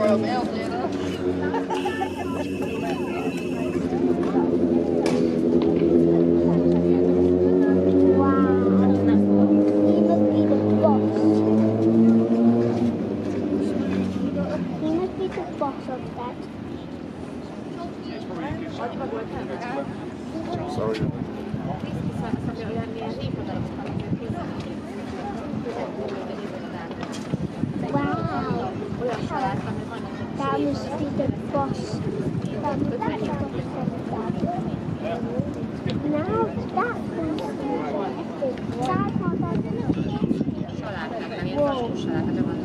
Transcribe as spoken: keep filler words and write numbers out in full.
Sorry. Wow. That must be the boss. That must be the boss of that. Now that was the Whoa.